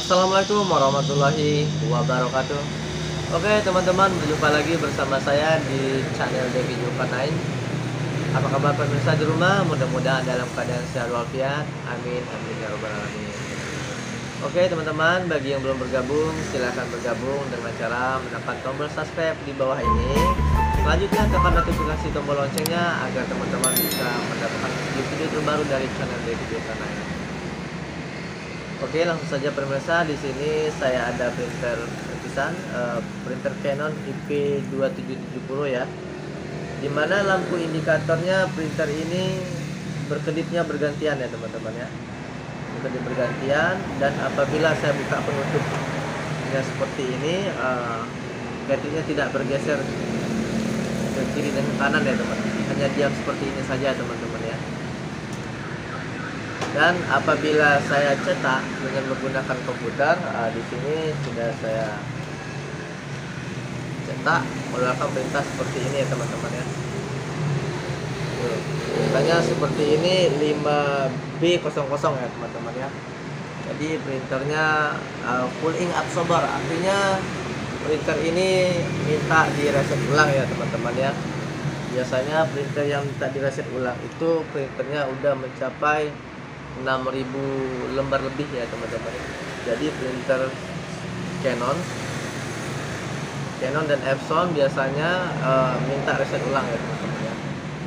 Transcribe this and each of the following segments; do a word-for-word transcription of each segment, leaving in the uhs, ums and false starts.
Assalamualaikum warahmatullahi wabarakatuh. Oke teman-teman, berjumpa lagi bersama saya di channel Devi Zulkarnain. Apa kabar pemirsa di rumah? Mudah-mudahan dalam keadaan sehat walafiat. Amin amin ya rabbal alamin. Oke teman-teman, bagi yang belum bergabung silahkan bergabung dengan cara menekan tombol subscribe di bawah ini. Selanjutnya tekan notifikasi tombol loncengnya agar teman-teman bisa mendapatkan video-video terbaru dari channel Devi Zulkarnain. Oke, langsung saja pemirsa, di sini saya ada printer terpisan, uh, printer Canon I P dua tujuh tujuh nol ya. Dimana lampu indikatornya printer ini berkedipnya bergantian ya teman-teman ya. Berkedip bergantian, dan apabila saya buka penutupnya seperti ini, uh, kedipnya tidak bergeser ke kiri dan ke kanan ya teman-teman. Hanya diam seperti ini saja teman-teman ya. Dan apabila saya cetak dengan menggunakan komputer, uh, di sini sudah saya cetak menggunakan perintah seperti ini ya teman-teman ya. Misalnya seperti ini lima B nol nol ya teman-teman ya. Jadi printernya uh, full ink absorber, artinya printer ini minta di reset ulang ya teman-teman ya. Biasanya printer yang minta di reset ulang itu printernya udah mencapai enam ribu lembar lebih ya teman-teman. Jadi printer Canon Canon dan Epson biasanya uh, minta reset ulang ya teman-teman ya.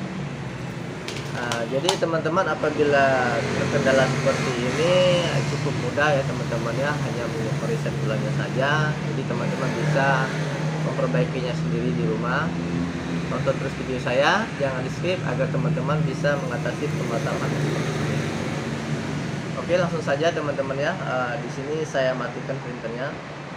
Nah, jadi teman-teman apabila terkendala seperti ini cukup mudah ya teman-teman ya, hanya mereset ulangnya saja. Jadi teman-teman bisa memperbaikinya sendiri di rumah. Tonton terus video saya, jangan di skip agar teman-teman bisa mengatasi permasalahan seperti ini. Oke, langsung saja teman-teman ya. Uh, di sini saya matikan printernya.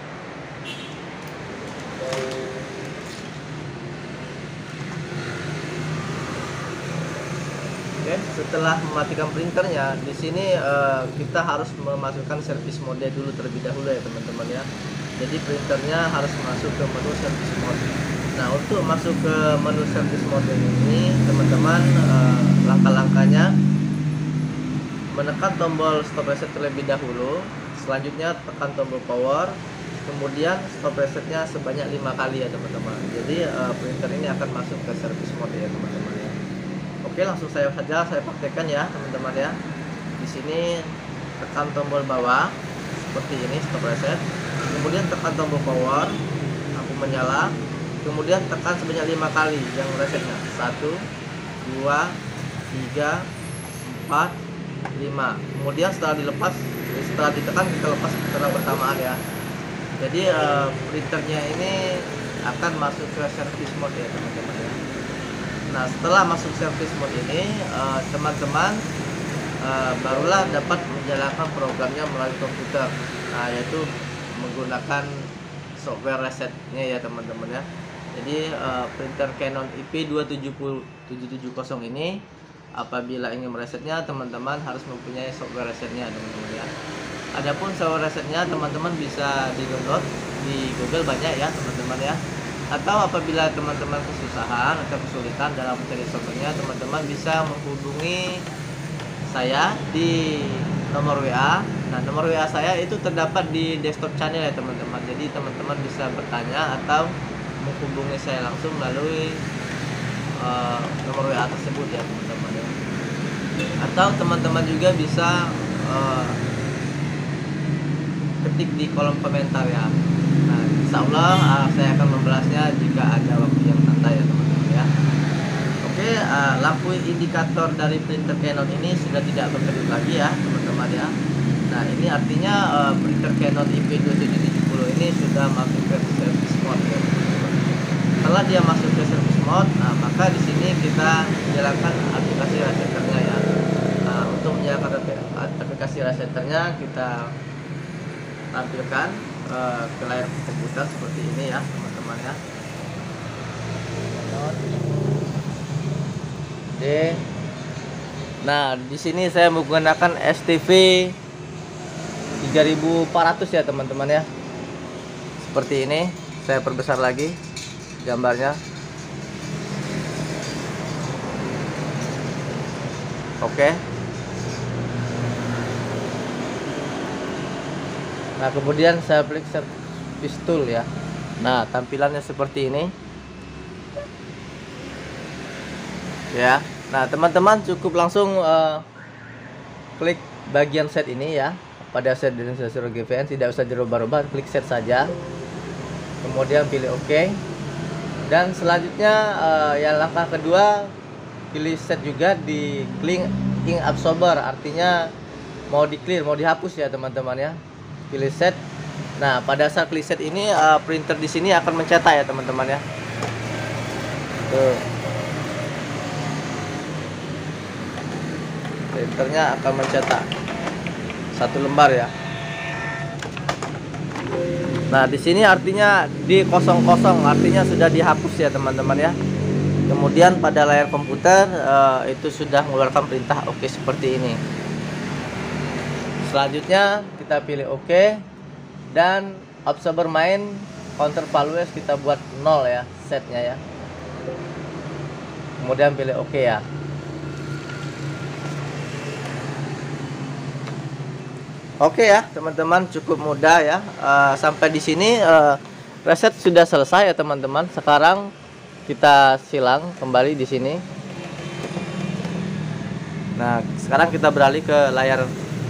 Oke, setelah mematikan printernya, di sini uh, kita harus memasukkan service mode dulu terlebih dahulu ya teman-teman ya. Jadi printernya harus masuk ke menu service mode. Nah, untuk masuk ke menu service mode ini, teman-teman, uh, langkah-langkahnya menekan tombol stop reset terlebih dahulu, selanjutnya tekan tombol power, kemudian stop resetnya sebanyak lima kali ya teman-teman. Jadi uh, printer ini akan masuk ke service mode ya teman-teman ya. Oke, langsung saya saja saya praktekkan ya teman-teman ya. Di sini tekan tombol bawah seperti ini stop reset, kemudian tekan tombol power, lampu menyala, kemudian tekan sebanyak lima kali yang resetnya. Satu, dua, tiga, empat, lima. Kemudian setelah dilepas, setelah ditekan kita lepas secara bersamaan ya. Jadi uh, printernya ini akan masuk ke service mode ya teman-teman ya. Nah, setelah masuk service mode ini, teman-teman uh, uh, barulah dapat menjalankan programnya melalui komputer. Nah, yaitu menggunakan software resetnya ya teman-teman ya. Jadi uh, printer Canon I P dua tujuh tujuh tujuh nol ini apabila ingin meresetnya, teman-teman harus mempunyai software resetnya teman-teman ya. Adapun software resetnya teman-teman bisa di-download di Google banyak ya teman-teman ya. Atau apabila teman-teman kesusahan atau kesulitan dalam mencari softwarenya, teman-teman bisa menghubungi saya di nomor W A. Nah, nomor W A saya itu terdapat di desktop channel ya teman-teman. Jadi teman-teman bisa bertanya atau menghubungi saya langsung melalui Uh, nomor W A tersebut ya teman-teman ya. Atau teman-teman juga bisa uh, ketik di kolom komentar ya. Nah, insya Allah uh, saya akan membalasnya jika ada waktu yang santai ya teman-teman ya. Oke, uh, lampu indikator dari printer Canon ini sudah tidak berkedip lagi ya teman-teman ya. Nah, ini artinya uh, printer Canon I P dua tujuh tujuh nol ini sudah masuk ke service mode ya. Setelah dia masuk ke service mode, nah, maka di sini kita jalankan aplikasi resetternya ya. Nah, untuk menjalankan aplikasi resetternya kita tampilkan uh, ke layar komputer seperti ini ya teman-teman ya. Oke. Nah, di sini saya menggunakan S T V tiga ribu empat ratus ya teman-teman ya. Seperti ini, saya perbesar lagi gambarnya. Oke. Nah, kemudian saya klik service tool ya. Nah, tampilannya seperti ini. Ya. Nah, teman-teman cukup langsung uh, klik bagian set ini ya. Pada set Denizen G V N tidak usah dirubah-rubah, klik set saja. Kemudian pilih OK. Dan selanjutnya uh, yang langkah kedua, pilih set juga di clean ink absorber, artinya mau di clear, mau dihapus ya teman-teman ya. Pilih set. Nah, pada saat klik set ini uh, printer di sini akan mencetak ya teman-teman ya. Tuh. Printernya akan mencetak satu lembar ya. Nah, di sini artinya di kosong kosong, artinya sudah dihapus ya teman-teman ya. Kemudian pada layar komputer uh, itu sudah mengeluarkan perintah OK seperti ini. Selanjutnya kita pilih OK dan absorber main counter values kita buat nol ya setnya ya. Kemudian pilih OK ya. Oke ya teman-teman, cukup mudah ya. Uh, sampai di sini uh, reset sudah selesai ya teman-teman. Sekarang kita silang kembali di sini. Nah, sekarang kita beralih ke layar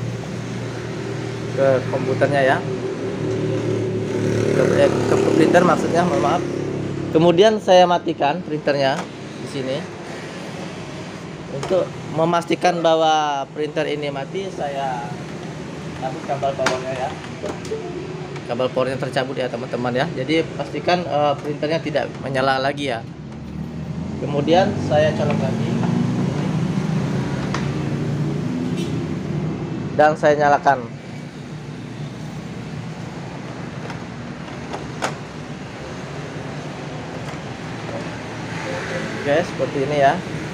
ke komputernya ya. Ke, eh, ke printer maksudnya, mohon maaf. Kemudian saya matikan printernya di sini. Untuk memastikan bahwa printer ini mati, saya cabut kabel powernya ya. Kabel powernya tercabut ya teman-teman ya. Jadi pastikan uh, printernya tidak menyala lagi ya. Kemudian saya colok lagi dan saya nyalakan. Oke, seperti ini ya.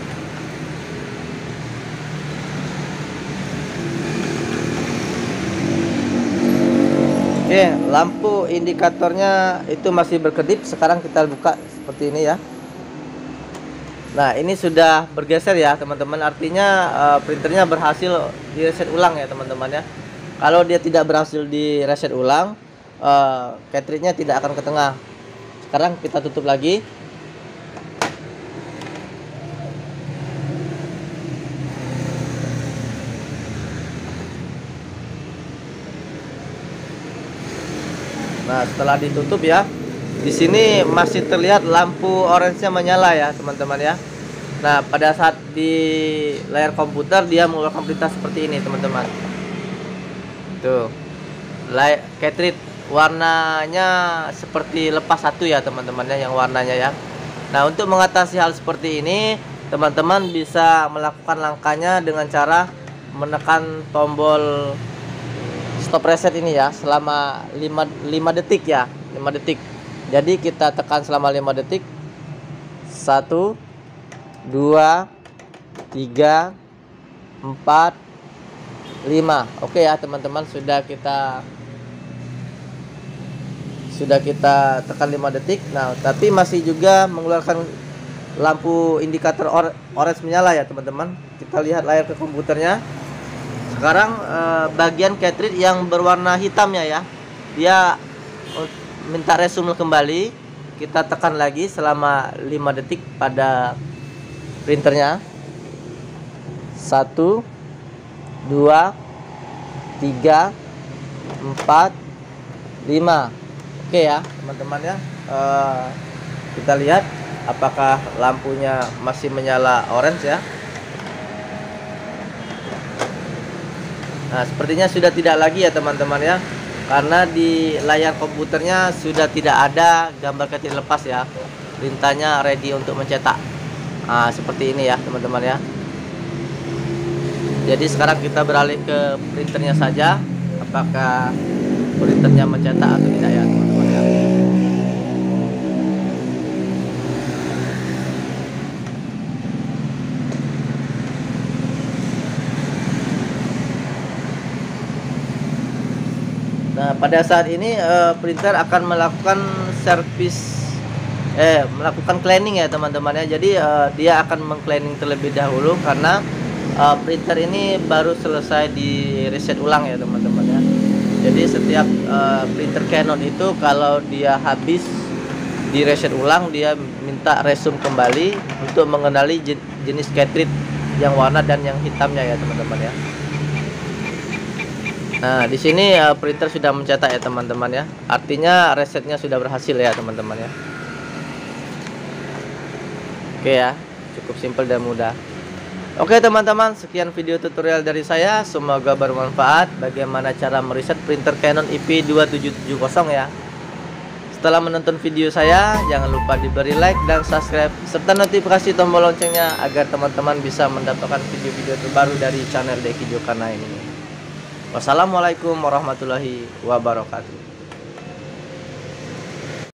Oke, lampu indikatornya itu masih berkedip. Sekarang kita buka seperti ini ya. Nah, ini sudah bergeser ya teman-teman. Artinya uh, printernya berhasil di reset ulang ya teman-teman ya. Kalau dia tidak berhasil di reset ulang, uh, cartridge-nya tidak akan ke tengah. Sekarang kita tutup lagi. Nah, setelah ditutup ya, di sini masih terlihat lampu orange-nya menyala ya teman-teman ya. Nah, pada saat di layar komputer dia mengeluarkan perintah seperti ini teman-teman. Tuh, cartridge warnanya seperti lepas satu ya teman-teman ya, yang warnanya ya. Nah, untuk mengatasi hal seperti ini, teman-teman bisa melakukan langkahnya dengan cara menekan tombol stop reset ini ya selama lima detik ya, lima detik. Jadi kita tekan selama lima detik. satu dua tiga empat lima. Oke ya teman-teman, sudah kita sudah kita tekan lima detik. Nah, tapi masih juga mengeluarkan lampu indikator or orange menyala ya teman-teman. Kita lihat layar ke komputernya. Sekarang eh, bagian cartridge yang berwarna hitamnya ya, dia minta resume kembali. Kita tekan lagi selama lima detik pada printernya. Satu dua tiga empat lima. Oke ya teman-teman ya. eh, Kita lihat apakah lampunya masih menyala orange ya. Nah, sepertinya sudah tidak lagi ya teman-teman ya, karena di layar komputernya sudah tidak ada gambar cartridge lepas ya. Perintahnya ready untuk mencetak. Nah, seperti ini ya teman-teman ya. Jadi sekarang kita beralih ke printernya saja, apakah printernya mencetak atau tidak ya teman-teman ya. Nah, pada saat ini uh, printer akan melakukan service eh melakukan cleaning ya teman-teman ya. Jadi uh, dia akan mengcleaning terlebih dahulu karena uh, printer ini baru selesai di reset ulang ya teman-teman ya. Jadi setiap uh, printer Canon itu kalau dia habis di reset ulang, dia minta resume kembali untuk mengenali jenis cartridge yang warna dan yang hitamnya ya teman-teman ya. Nah di sini uh, printer sudah mencetak ya teman-teman ya, artinya resetnya sudah berhasil ya teman-teman ya. Oke ya, cukup simpel dan mudah. Oke teman-teman, sekian video tutorial dari saya, semoga bermanfaat bagaimana cara mereset printer Canon I P dua tujuh tujuh nol ya. Setelah menonton video saya, jangan lupa diberi like dan subscribe serta notifikasi tombol loncengnya agar teman-teman bisa mendapatkan video-video terbaru dari channel Deki Zulkarnain ini. Wassalamualaikum warahmatullahi wabarakatuh.